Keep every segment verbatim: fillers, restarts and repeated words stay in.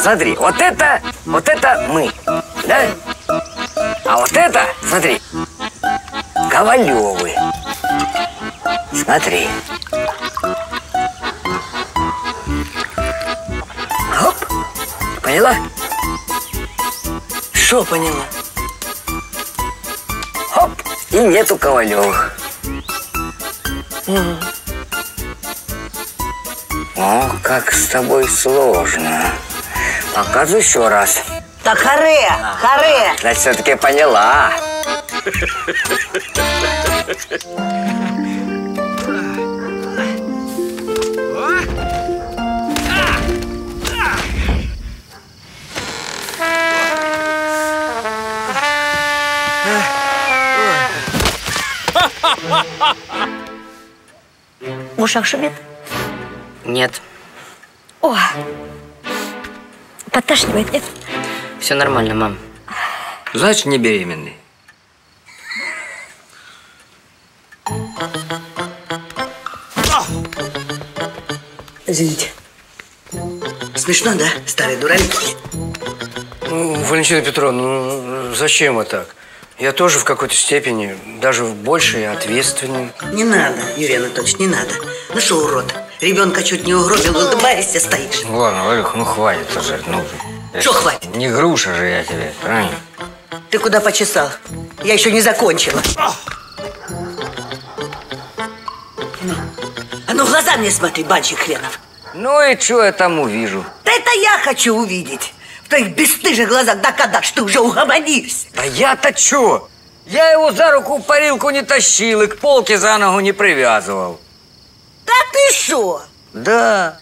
смотри, вот это, вот это мы, да? А вот это, смотри, Ковалевы. Смотри. Оп, поняла? Что поняла? Хоп, и нету Ковалевых. Угу. О, как с тобой сложно. Показывай еще раз. Так харе, харе. Значит, все-таки поняла. В ушах шумит? Нет. О, подташнивает, нет? Все нормально, мам. Значит, не беременный. Извините. Смешно, да, старый дурак? Ну, Валентина Петровна, ну зачем вы так? Я тоже в какой-то степени, даже в большей, ответственен. Не надо, Юрий Анатольевич, не надо. Ну что, урод, ребенка чуть не угробил, улыбаешься, стоишь. Ну, ладно, Валюх, ну хватит уже. Ну, что хватит? Не груша же я тебе, правильно? Ты куда почесал? Я еще не закончила. А ну в глаза мне смотри, банщик хренов. Ну и что я там увижу? Да это я хочу увидеть. В твоих бесстыжих глазах, да когда ж ты уже угомонишься? Да я-то чё? Я его за руку в парилку не тащил и к полке за ногу не привязывал. Да ты шо? Да.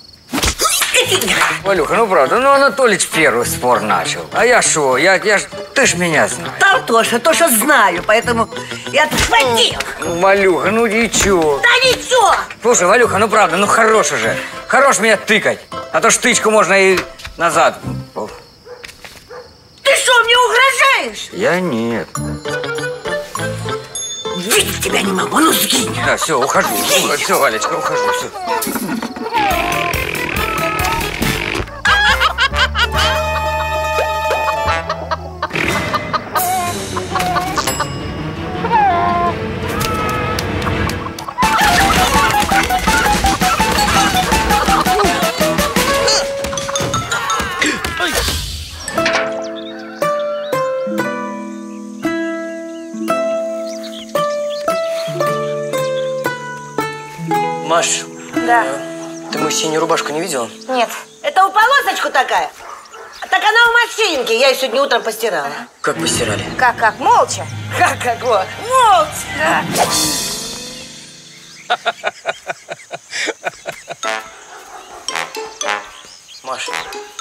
Валюха, ну правда, ну Анатолич первый спор начал. А я шо? Я, я ж, ты ж меня знаешь. Да то, что, то, что знаю, поэтому я отхватил. Ну, Валюха, ну ничего. Да ничего. Слушай, Валюха, ну правда, ну хорош уже. Хорош меня тыкать. А то ж тычку можно и назад. Ты что, мне угрожаешь? Я нет. Видеть тебя не могу, ну сгинь. Да, все, ухожу. Все, Валечка, ухожу, все. Маш, Да. ты мою синюю рубашку не видела? Нет. Это у полосочку такая? Так она в машинке. Я ее сегодня утром постирала. Как постирали? Как, как, молча? Как, как, вот. Молча. Маша.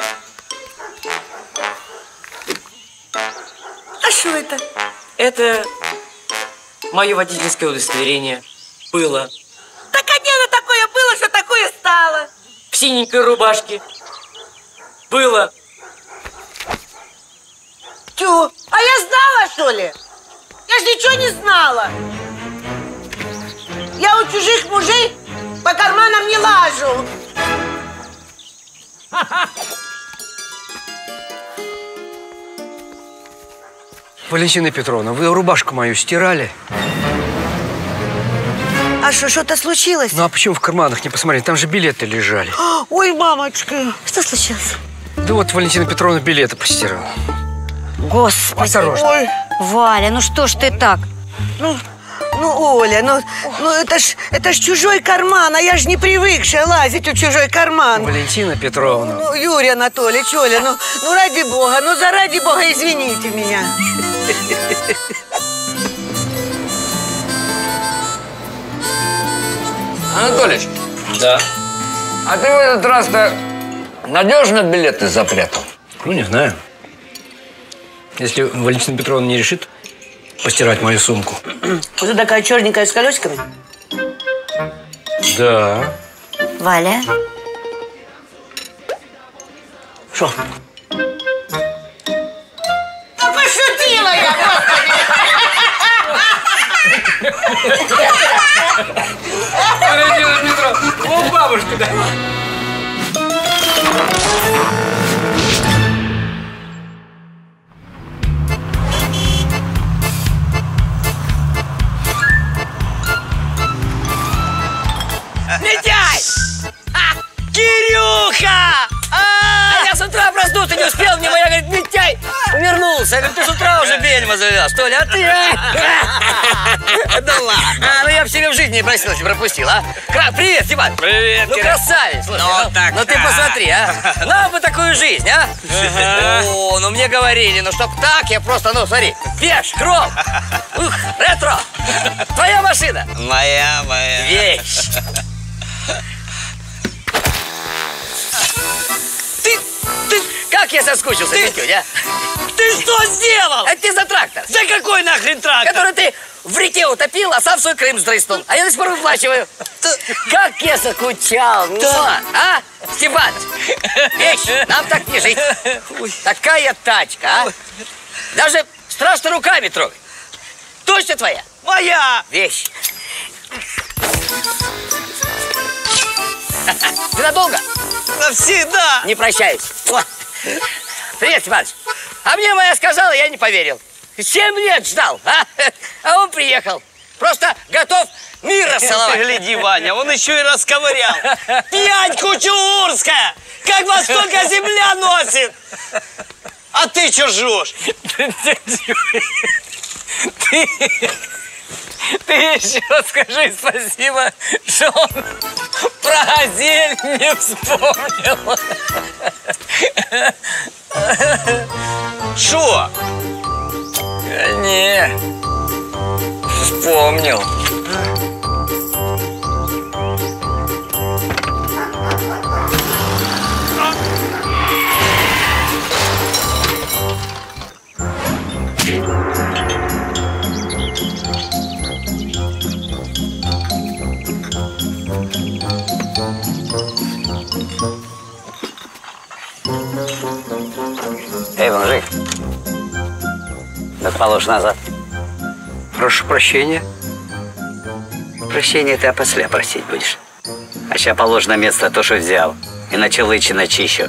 А что это? Это мое водительское удостоверение. Было. Так а где оно такое было, что такое стало? В синенькой рубашке. Было. Тю, а я знала, что ли? Я ж ничего не знала. Я у чужих мужей по карманам не лажу. Валентина Петровна, вы рубашку мою стирали? А что, что-то случилось? Ну а почему в карманах не посмотреть? Там же билеты лежали. Ой, мамочка. Что случилось? Да вот Валентина Петровна билеты постирала. Господи. Осторожно. Ой, Валя, ну что ж ты так? ну, ну, Оля, ну, ну это ж, это ж чужой карман, а я ж не привыкшая лазить в чужой карман. Валентина Петровна. Ну, Юрий Анатольевич, Оля, ну, ну ради бога, ну заради бога, извините меня. Анатолич, Да. а ты в этот раз-то надежно билеты запрятал? Ну, не знаю. Если Валентина Петровна не решит постирать мою сумку. Вот такая черненькая с колесиками? Да. Валя? Что? Да пошутила я, господи! Валентина Петровна, вот бабушка, да? Ха-ха! А я с утра проснулся, не успел, мне моя, говорит, Митяй увернулся. Я говорю, ты с утра уже бельма завез, что ли, а ты, а? Да ладно. А, ну я бы себе в жизни не просил, если пропустил, а? Кра- Привет, Степан. Привет, Ну, Кира. красавец, слушай. Ну, Ну, так, ну ты а. посмотри, а? Нам бы такую жизнь, а? О, ну мне говорили, ну чтоб так, я просто, ну смотри, беж, кром. Ух, ретро. Твоя машина. Моя, моя. Вещь. Ты, ты, как я соскучился, Митюнь, а? Ты что сделал? Это ты за трактор, Да какой нахрен трактор? который ты в реке утопил, а сам свой Крым сдрыснул. А я до сих пор выплачиваю. Как я скучал, да. А, Степан, вещь, нам так не жить. Такая тачка, а? Даже страшно руками трогать. Точно твоя? Моя. Вещь. Ты надолго? Навсегда. Не прощаюсь. О. Привет, Степаныч. А мне моя сказала, я не поверил. Семь лет ждал, а? А он приехал. Просто готов мир расцеловать. Гляди, Ваня, он еще и расковырял. Пьянь кучуурская! Как вас столько земля носит! А ты что жжешь? Ты, ты еще скажи спасибо, что он про газель не вспомнил. Шо? Не, вспомнил. Эй, мужик, да положь назад. Прошу прощения. Прощение ты опосля просить будешь. А сейчас положь на место то, что взял. Иначе лычи начищу.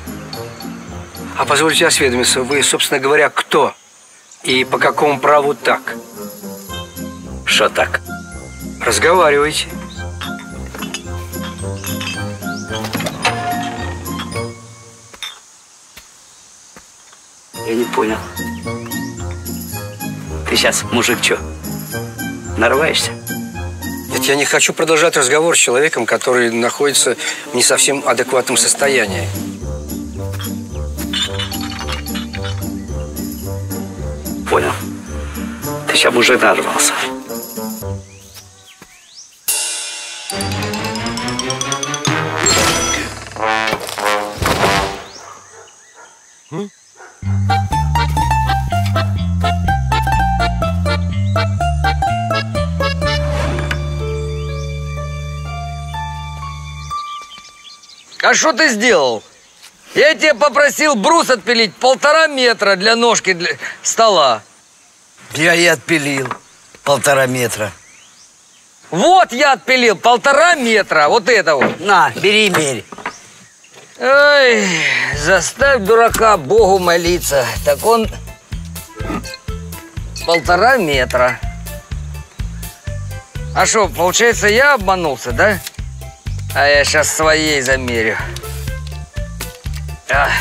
А позвольте осведомиться, вы, собственно говоря, кто? И по какому праву так? Что так? Разговаривайте. Я не понял. Ты сейчас, мужик, что, нарываешься? Нет, я не хочу продолжать разговор с человеком, который находится в не совсем адекватном состоянии. Понял. Ты сейчас, мужик, нарвался. А что ты сделал? Я тебе попросил брус отпилить полтора метра для ножки для стола. Я и отпилил полтора метра. Вот я отпилил полтора метра, вот это вот. На, бери, мерь. Ой, заставь дурака Богу молиться. Так он полтора метра. А что, получается, я обманулся, да? А я сейчас своей замерю. А.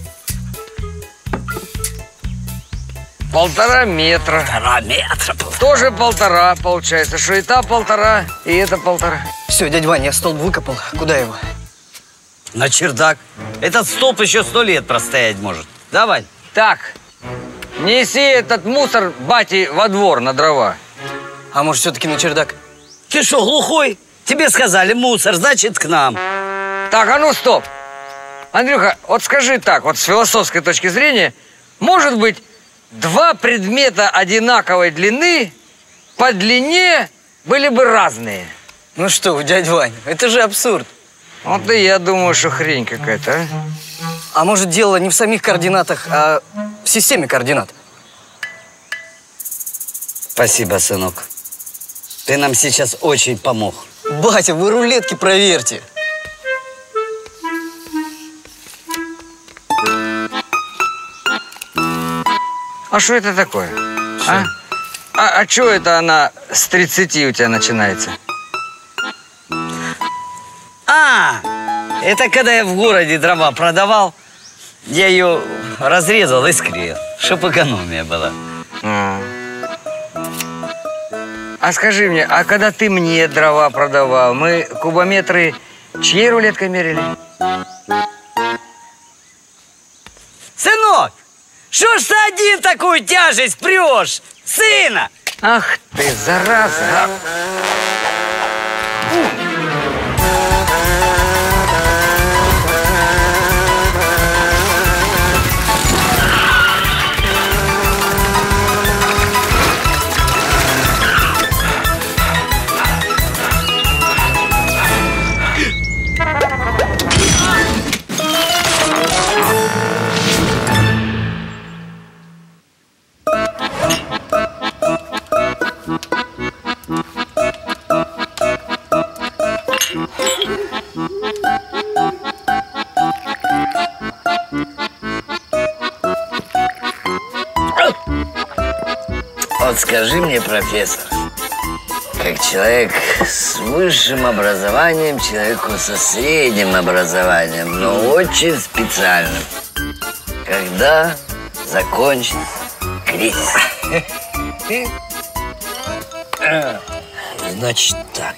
Полтора метра. Полтора метра. Тоже полтора, получается. Что и та полтора, и это полтора. Все, дядя Ваня, я столб выкопал. Куда его? На чердак. Этот столб еще сто лет простоять может. Давай. Так, неси этот мусор бате во двор на дрова. А может, все-таки на чердак? Ты что, глухой? Тебе сказали мусор, значит, к нам. Так, а ну стоп. Андрюха, вот скажи так, вот с философской точки зрения, может быть, два предмета одинаковой длины по длине были бы разные? Ну что вы, дядя Вань, это же абсурд. Вот и я думаю, что хрень какая-то, а? А может, дело не в самих координатах, а в системе координат? Спасибо, сынок. Ты нам сейчас очень помог. Батя, вы рулетки проверьте. А что это такое? А? А, а что это она с тридцати у тебя начинается? А, Это когда я в городе дрова продавал, я ее разрезал и склеил, чтобы экономия была. А скажи мне, а когда ты мне дрова продавал, мы кубометры чьей рулеткой мерили? Сынок, что ж ты один такую тяжесть прешь? Сына! Ах ты, зараза! Вот скажи мне, профессор, как человек с высшим образованием, человеку со средним образованием, но очень специальным, когда закончится кризис? Значит так.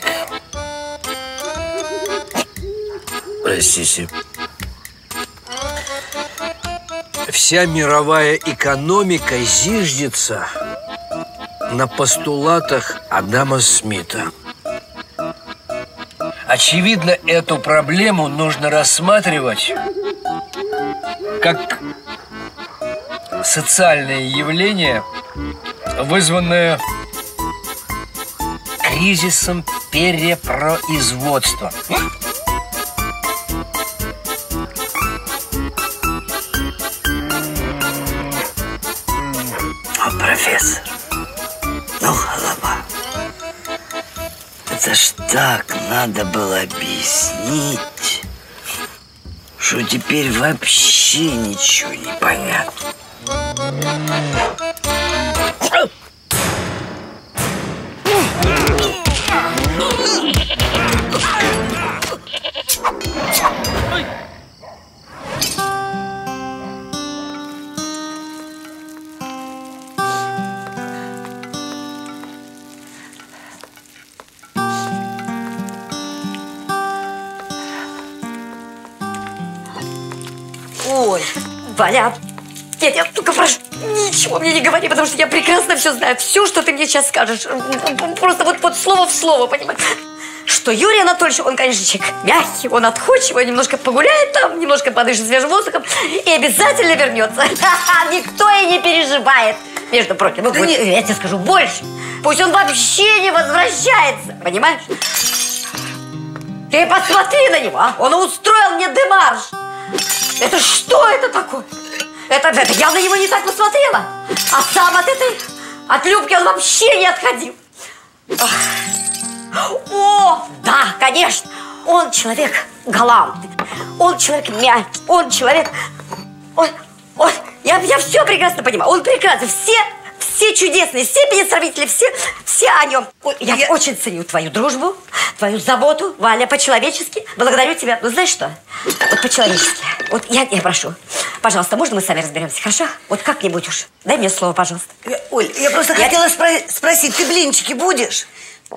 Простите. Вся мировая экономика зиждется на постулатах Адама Смита. Очевидно, эту проблему нужно рассматривать как социальное явление, вызванное кризисом перепроизводства. О, профессор, ну, голова, это ж так надо было объяснить, что теперь вообще ничего не понятно. Оль, Валя, я тебя только прошу, ничего мне не говори, потому что я прекрасно все знаю. Все, что ты мне сейчас скажешь, просто вот, вот слово в слово, понимаешь? Что Юрий Анатольевич, он, конечно, человек мягкий, он отходчивый, немножко погуляет там, немножко подышит свежим воздухом и обязательно вернется. Никто и не переживает. Между прочим, да вот, не... я тебе скажу больше. Пусть он вообще не возвращается, понимаешь? Ты посмотри на него, а? Он устроил мне демарш. Это что это такое? Это, это я на него не так посмотрела. А сам от этой, от Любки он вообще не отходил. О, да, конечно. Он человек галантный. Он человек мягкий. Он человек... Ой, ой, я, я все прекрасно понимаю. Он прекрасный. Все, все чудесные степени сравнители, все, все о нем. Ой, я, я очень ценю твою дружбу, твою заботу, Валя, по-человечески. Благодарю тебя. Ну, знаешь что? Вот по-человечески. Вот я, я прошу, пожалуйста, можно мы сами разберемся, хорошо? Вот как-нибудь уж. Дай мне слово, пожалуйста. Оль, я просто я... хотела спро спросить, ты блинчики будешь?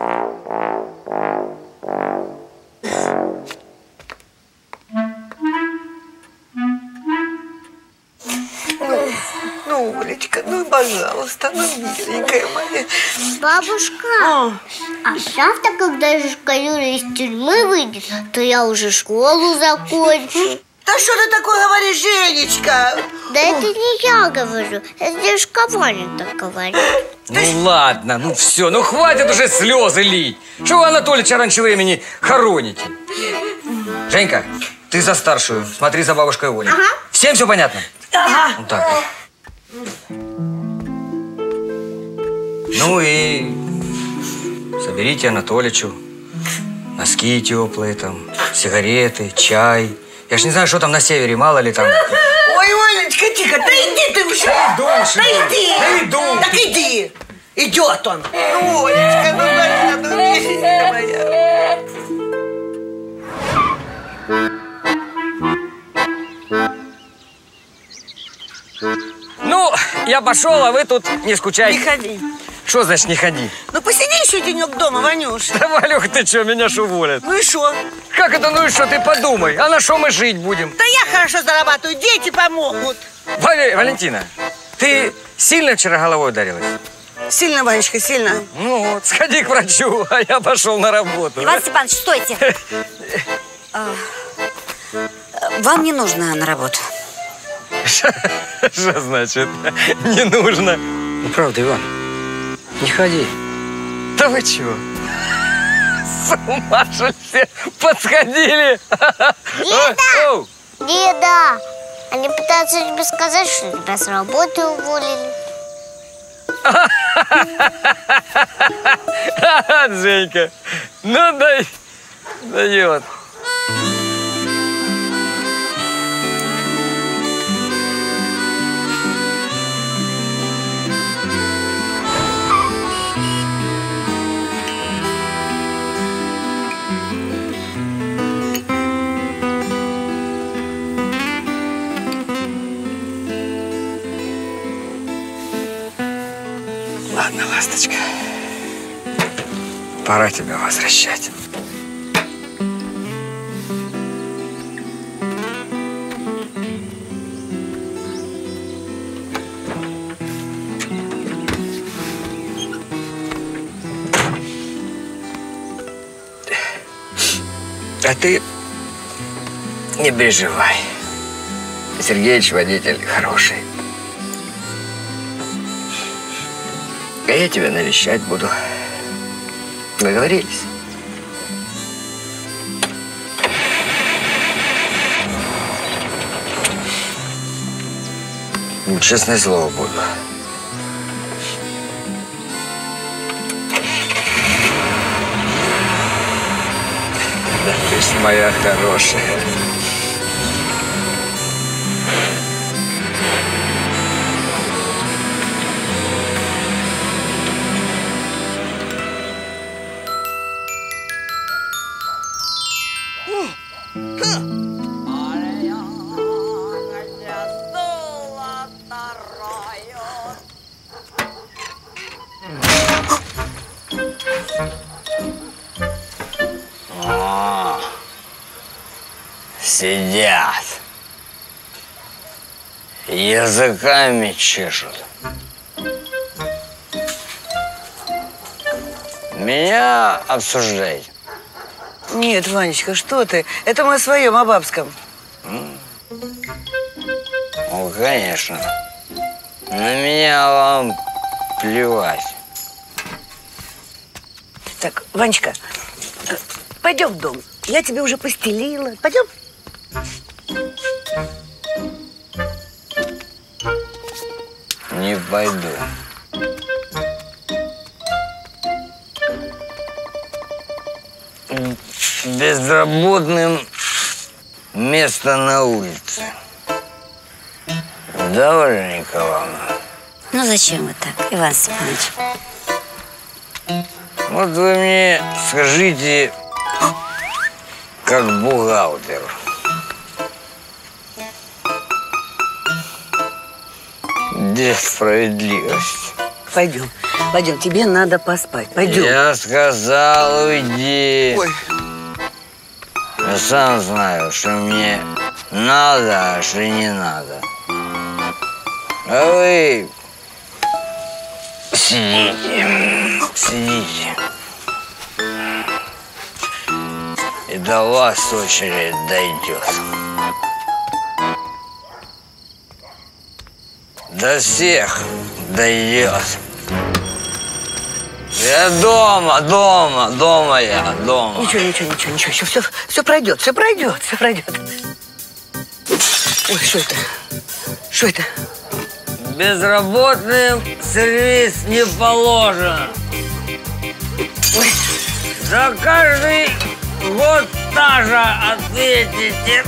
Ну, Олечка, ну, пожалуйста, ну, миленькая моя. Бабушка, а, а завтра, когда Жишка Юра из тюрьмы выйдет, то я уже школу закончу. Да что ты такое говоришь, Женечка? Да это не я говорю, это дедушка Ваня так говорит. Ну ладно, ну все, ну хватит уже слезы лить. Что вы Анатолича раньше времени хороните? Женька, ты за старшую, смотри за бабушкой Олей. Ага. Всем все понятно? Ага. Вот так вот. Ну и соберите Анатоличу носки теплые, там, сигареты, чай. Я ж не знаю, что там на севере, мало ли там. Ой, Олечка, тихо, да иди ты уже. Да иду, да иди. Да иду. Так иди. Идет он. Ну, Олечка, ну, моя, ну, миленькая моя. я пошел, а вы тут не скучайте. Не ходи. Что значит не ходи? Ну посиди еще денек дома, Ванюш. Да, Валюха, ты что, меня ж уволят? Ну и что? Как это, ну и что, ты подумай, а на что мы жить будем? Да я хорошо зарабатываю, дети помогут. Валя, Валентина, ты сильно вчера головой ударилась? Сильно, Ванечка, сильно. Ну вот, сходи к врачу, а я пошел на работу. Иван Степанович, стойте. А, Вам не нужно на работу. Что значит не нужно? Ну, правда, Иван, не ходи. Да вы чего? С ума что ли все подсходили? Деда! Деда! Они пытаются тебе сказать, что тебя с работы уволили. Женька, ну дай, дает. Ладно, ласточка, пора тебя возвращать. А ты не переживай. Сергеич водитель хороший. А я тебя навещать буду. Договорились? Честное слово буду. Да ты ж моя хорошая. Сидят. Языками чешут. Меня обсуждаете? Нет, Ванечка, что ты? Это мы о своем, о бабском. Ну, конечно. На меня вам плевать. Так, Ванечка, пойдем в дом. Я тебе уже постелила. Пойдем? Не пойду. Безработным место на улице. Да, Валя Николаевна? Ну зачем вы так, Иван Степанович? Вот вы мне скажите, как бухгалтер. Где справедливость? Пойдем. Пойдем, тебе надо поспать. Пойдем. Я сказал, уйди. Ой. Я сам знаю, что мне надо, а что не надо. А вы сидите, сидите. И до вас очередь дойдет. До всех дойдет. Я дома, дома, дома я, дома. Ничего, ничего, ничего, ничего. Все, все, все пройдет, все пройдет, все пройдет. Ой, что это? Что это? Безработным сервис не положен. Ой. За каждый год стажа ответите.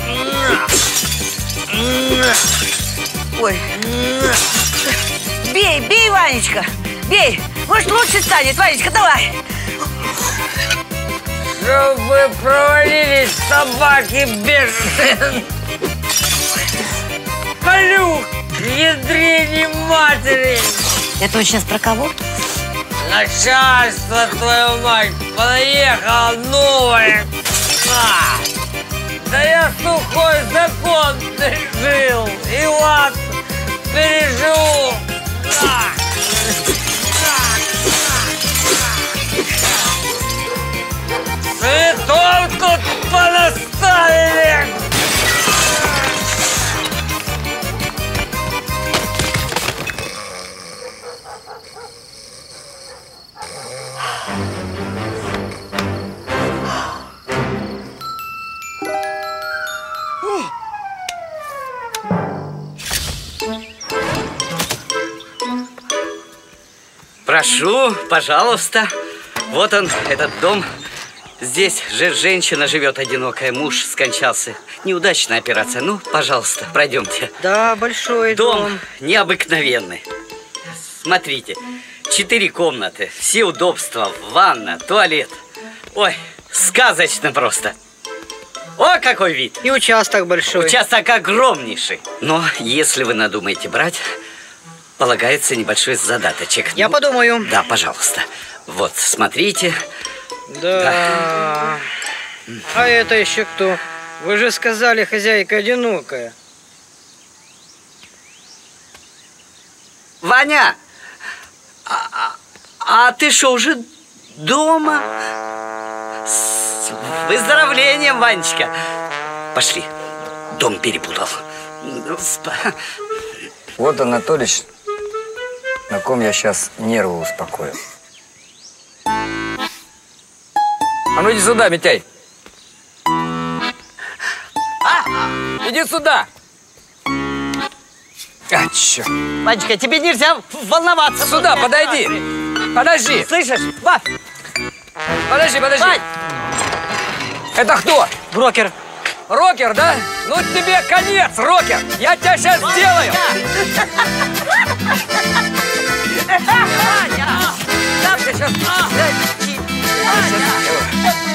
Ой. Бей, бей, Ванечка, бей. Может, лучше станет, Ванечка, давай. Чтобы провалились собаки бешеные. Валюха! Ядрени матери! Это он сейчас про кого? Начальство, твою мать, понаехало новое! А! Да я сухой закон пережил, и вас переживу! А! Цветов тут понаставили! Прошу, пожалуйста. Вот он, этот дом. Здесь же женщина живет одинокая, муж скончался. Неудачная операция. Ну, пожалуйста, пройдемте. Да, большой дом. Дом необыкновенный. Смотрите, четыре комнаты, все удобства, ванна, туалет. Ой, сказочно просто. О, какой вид! И участок большой. Участок огромнейший. Но если вы надумаете брать, полагается небольшой задаточек. Я ну, подумаю. Да, пожалуйста. Вот, смотрите. Да. Да. А это еще кто? Вы же сказали, хозяйка одинокая. Ваня! А, а, а ты что, уже дома? С выздоровлением, Ванечка. Пошли. Дом перепутал. Вот, Анатолич, на ком я сейчас нервы успокою. А ну иди сюда, Митяй. А? Иди сюда. А, чё? Ванечка, тебе нельзя волноваться. Сюда, подойди. Подожди. Слышишь? Вань. Подожди, подожди. Вань. Это кто? Брокер. Рокер, да? Ну тебе конец, Рокер. Я тебя сейчас сделаю. Ваня! Я сейчас...